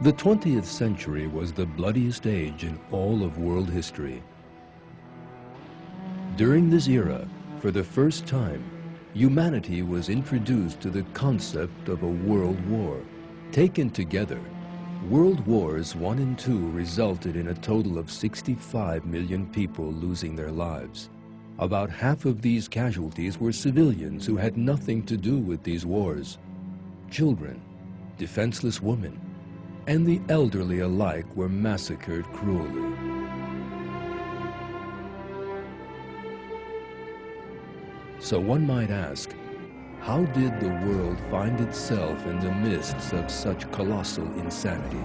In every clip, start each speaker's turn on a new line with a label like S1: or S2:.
S1: The 20th century was the bloodiest age in all of world history. During this era, for the first time, humanity was introduced to the concept of a world war. Taken together, World Wars I and II resulted in a total of 65 million people losing their lives. About half of these casualties were civilians who had nothing to do with these wars. Children, defenseless women, and the elderly alike were massacred cruelly. So one might ask, how did the world find itself in the midst of such colossal insanity?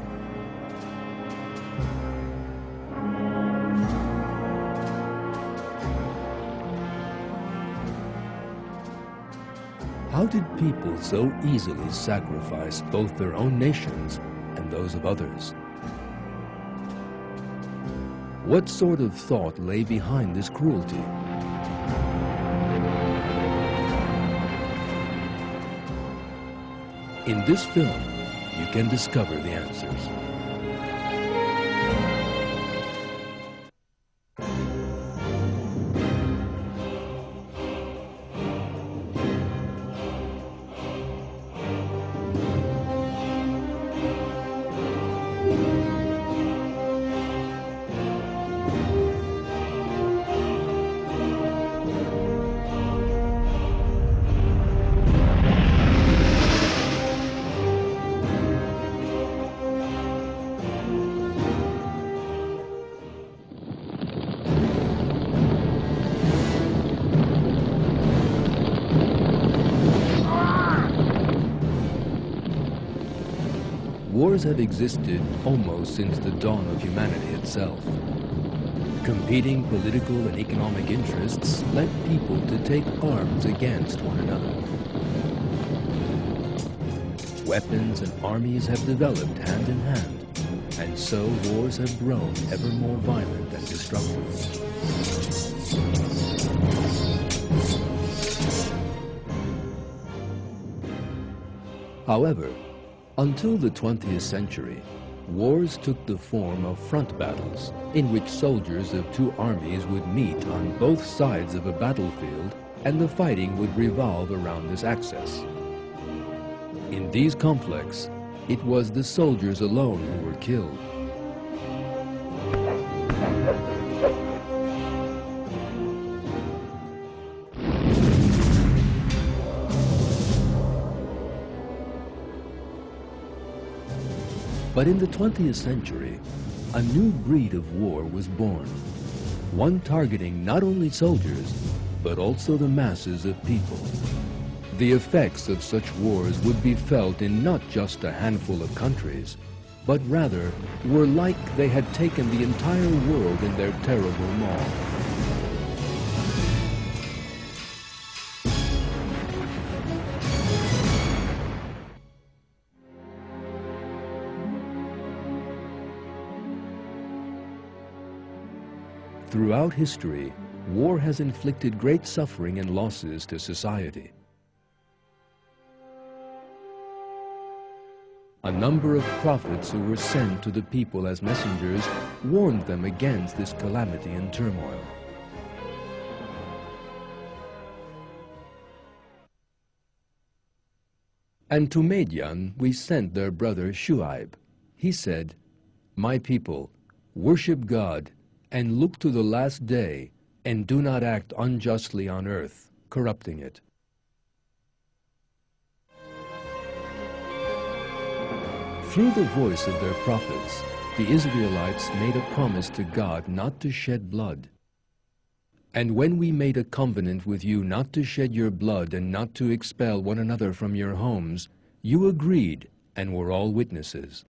S1: How did people so easily sacrifice both their own nations and those of others? What sort of thought lay behind this cruelty? In this film, you can discover the answers. Wars have existed almost since the dawn of humanity itself. Competing political and economic interests led people to take arms against one another. Weapons and armies have developed hand in hand, and so wars have grown ever more violent and destructive. However, until the 20th century, wars took the form of front battles, in which soldiers of two armies would meet on both sides of a battlefield, and the fighting would revolve around this axis. In these conflicts, it was the soldiers alone who were killed. But in the 20th century, a new breed of war was born, one targeting not only soldiers, but also the masses of people. The effects of such wars would be felt in not just a handful of countries, but rather were like they had taken the entire world in their terrible maw. Throughout history, war has inflicted great suffering and losses to society. A number of prophets who were sent to the people as messengers warned them against this calamity and turmoil. And to Madian we sent their brother Shuaib. He said, "My people, worship God and look to the last day, and do not act unjustly on earth, corrupting it." Through the voice of their prophets, the Israelites made a promise to God not to shed blood. "And when we made a covenant with you not to shed your blood and not to expel one another from your homes, you agreed and were all witnesses."